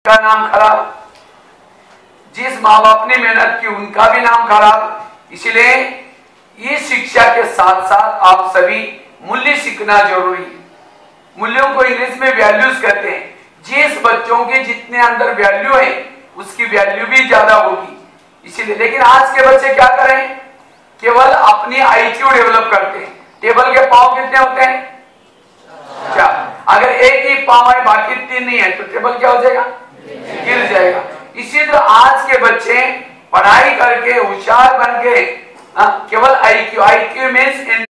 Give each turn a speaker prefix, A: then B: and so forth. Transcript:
A: का नाम खराब, जिस माँ बाप ने मेहनत की उनका भी नाम खराब। इसलिए इस शिक्षा के साथ साथ आप सभी मूल्य सीखना जरूरी है। मूल्यों को इंग्लिश में वैल्यूज कहते हैं। जिस बच्चों के जितने अंदर वैल्यू है उसकी वैल्यू भी ज्यादा होगी। इसीलिए लेकिन आज के बच्चे क्या करें, केवल अपनी आईक्यू डेवलप करते हैं। टेबल के पांव कितने होते हैं? क्या अगर एक ही पांव है बाकी 3 नहीं है तो टेबल क्या हो जाएगा? गिर जाएगा। इसी तरह आज के बच्चे पढ़ाई करके होशियार बन के केवल आईक्यू मीन्स